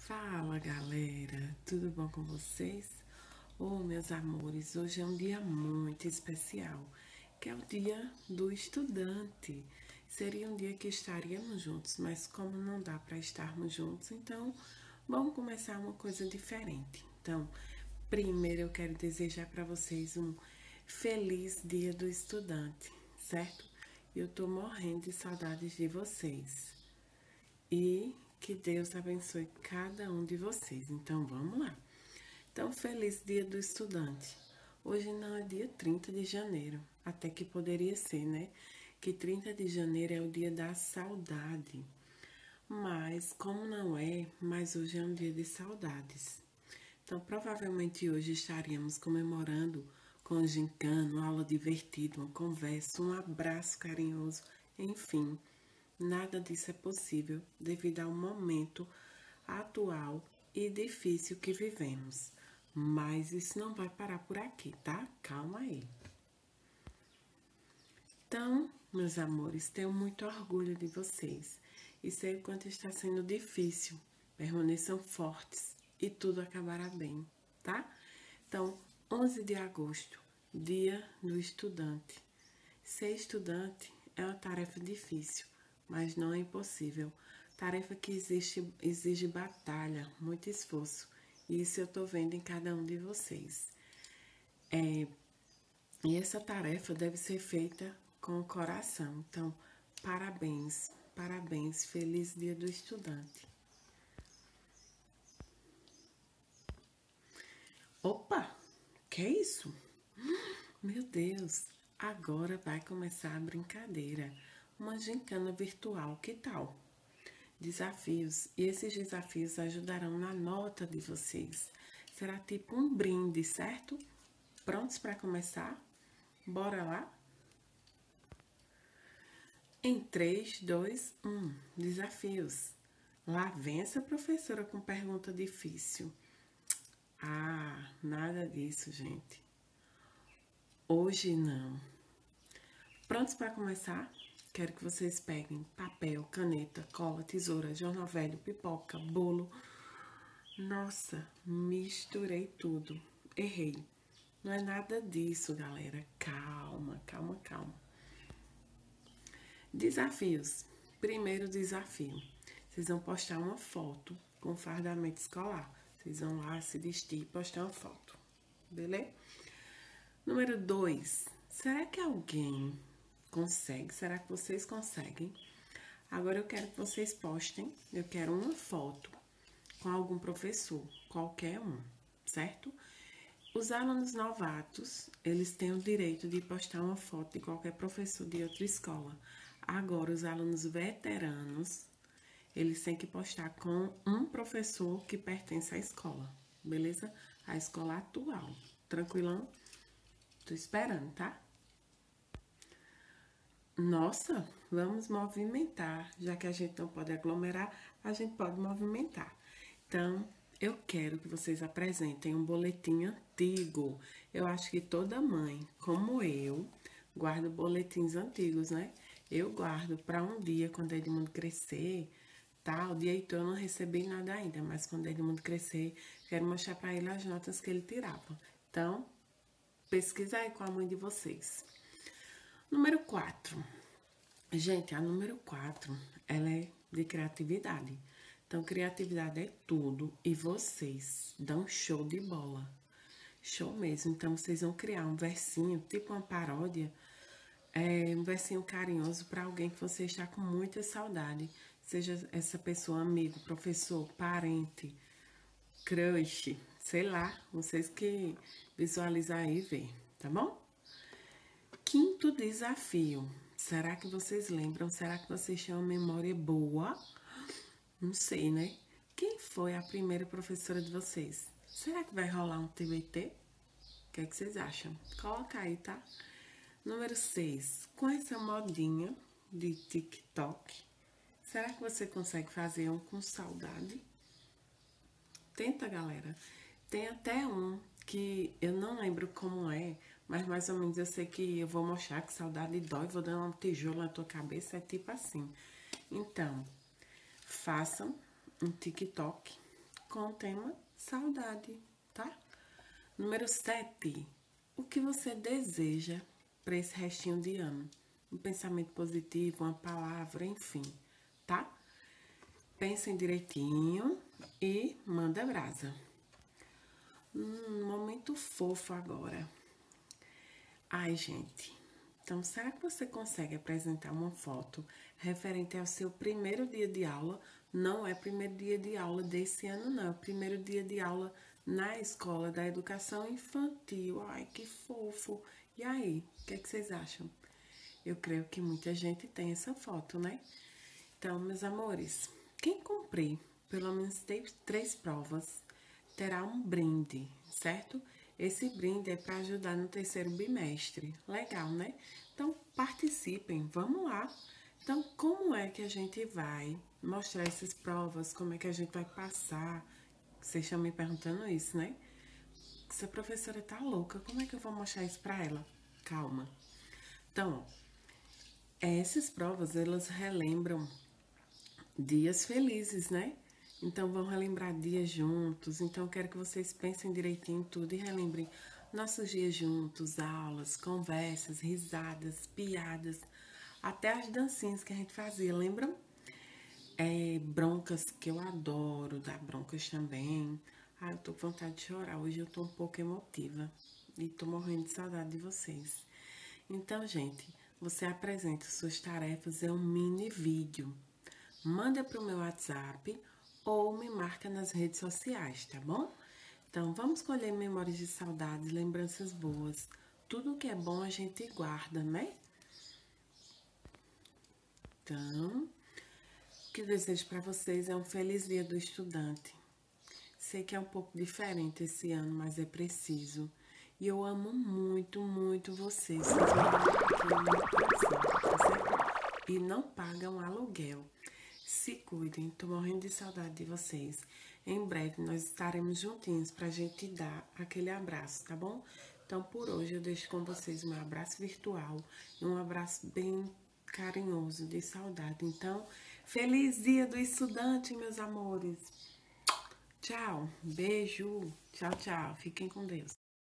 Fala galera, tudo bom com vocês? Meus amores, hoje é um dia muito especial, que é o dia do estudante. Seria um dia que estaríamos juntos, mas como não dá para estarmos juntos, então vamos começar uma coisa diferente. Então, primeiro eu quero desejar para vocês um feliz dia do estudante, certo? Eu tô morrendo de saudades de vocês. E que Deus abençoe cada um de vocês. Então, vamos lá. Então, feliz Dia do Estudante. Hoje não é dia 30 de janeiro, até que poderia ser, né? Que 30 de janeiro é o dia da saudade. Mas, como não é, mas hoje é um dia de saudades. Então, provavelmente hoje estaríamos comemorando com gincana, uma aula divertida, uma conversa, um abraço carinhoso, enfim. Nada disso é possível devido ao momento atual e difícil que vivemos. Mas isso não vai parar por aqui, tá? Calma aí. Então, meus amores, tenho muito orgulho de vocês e sei o quanto está sendo difícil. Permaneçam fortes e tudo acabará bem, tá? Então, 11 de agosto, Dia do Estudante. Ser estudante é uma tarefa difícil, mas não é impossível. Tarefa que exige batalha, muito esforço. E isso eu tô vendo em cada um de vocês. E essa tarefa deve ser feita com o coração. Então, parabéns, parabéns, feliz Dia do Estudante. Opa, que é isso? Meu Deus, agora vai começar a brincadeira. Uma gincana virtual, que tal? Desafios, e esses desafios ajudarão na nota de vocês. Será tipo um brinde, certo? Prontos para começar? Bora lá? Em 3, 2, 1. Desafios. Lá vem essa professora com pergunta difícil. Ah, nada disso, gente. Hoje não. Prontos para começar? Quero que vocês peguem papel, caneta, cola, tesoura, jornal velho, pipoca, bolo. Nossa, misturei tudo. Errei. Não é nada disso, galera. Calma, calma, calma. Desafios. Primeiro desafio. Vocês vão postar uma foto com fardamento escolar. Vocês vão lá se vestir e postar uma foto. Beleza? Número 2. Será que alguém consegue? Será que vocês conseguem? Agora eu quero que vocês postem. Eu quero uma foto com algum professor, qualquer um, certo? Os alunos novatos, eles têm o direito de postar uma foto de qualquer professor de outra escola. Agora, os alunos veteranos, eles têm que postar com um professor que pertence à escola, beleza? A escola atual. Tranquilão? Tô esperando, tá? Nossa, vamos movimentar. Já que a gente não pode aglomerar, a gente pode movimentar. Então, eu quero que vocês apresentem um boletim antigo. Eu acho que toda mãe, como eu, guarda boletins antigos, né? Eu guardo para um dia, quando Edmundo crescer, tá? O dia Heitor eu não recebi nada ainda, mas quando Edmundo crescer, quero mostrar para ele as notas que ele tirava. Então, pesquisa aí com a mãe de vocês. Número 4. Gente, a número 4, ela é de criatividade. Então, criatividade é tudo e vocês dão show de bola. Show mesmo. Então, vocês vão criar um versinho, tipo uma paródia, um versinho carinhoso para alguém que você está com muita saudade. Seja essa pessoa amigo, professor, parente, crush, sei lá, vocês que visualizar aí e ver, tá bom? Quinto desafio. Será que vocês lembram? Será que vocês têm uma memória boa? Não sei, né? Quem foi a primeira professora de vocês? Será que vai rolar um TBT? O que é que vocês acham? Coloca aí, tá? Número 6. Com essa modinha de TikTok, será que você consegue fazer um com saudade? Tenta, galera. Tem até um que eu não lembro como é, mas mais ou menos eu sei que eu vou mostrar que saudade dói, vou dar um tijolo na tua cabeça, é tipo assim. Então, façam um TikTok com o tema saudade, tá? Número 7. O que você deseja para esse restinho de ano? Um pensamento positivo, uma palavra, enfim, tá? Pensem direitinho e manda brasa. Momento fofo agora. Ai, gente. Então, será que você consegue apresentar uma foto referente ao seu primeiro dia de aula? Não é primeiro dia de aula desse ano, não. É o primeiro dia de aula na escola da educação infantil. Ai, que fofo. E aí, o que é que vocês acham? Eu creio que muita gente tem essa foto, né? Então, meus amores, quem cumprir pelo menos 3 provas terá um brinde, certo? Esse brinde é para ajudar no terceiro bimestre. Legal, né? Então, participem, vamos lá. Então, como é que a gente vai mostrar essas provas? Como é que a gente vai passar? Vocês estão me perguntando isso, né? Essa professora tá louca, como é que eu vou mostrar isso para ela? Calma. Então, essas provas, elas relembram dias felizes, né? Então vão relembrar dias juntos. Então eu quero que vocês pensem direitinho em tudo e relembrem nossos dias juntos, aulas, conversas, risadas, piadas, até as dancinhas que a gente fazia, lembram? Broncas que eu adoro, dar broncas também. Ah, eu tô com vontade de chorar. Hoje eu tô um pouco emotiva e tô morrendo de saudade de vocês. Então, gente, você apresenta suas tarefas em um mini vídeo. Manda para o meu WhatsApp ou me marca nas redes sociais, tá bom? Então, vamos colher memórias de saudade, lembranças boas. Tudo que é bom a gente guarda, né? Então, o que eu desejo para vocês é um feliz dia do estudante. Sei que é um pouco diferente esse ano, mas é preciso. E eu amo muito, muito vocês. Vocês moram aqui no meu coração, tá certo? E não pagam aluguel. Se cuidem, tô morrendo de saudade de vocês. Em breve nós estaremos juntinhos pra gente dar aquele abraço, tá bom? Então por hoje eu deixo com vocês um abraço virtual e um abraço bem carinhoso de saudade. Então, feliz dia do estudante, meus amores. Tchau, beijo, tchau, tchau. Fiquem com Deus.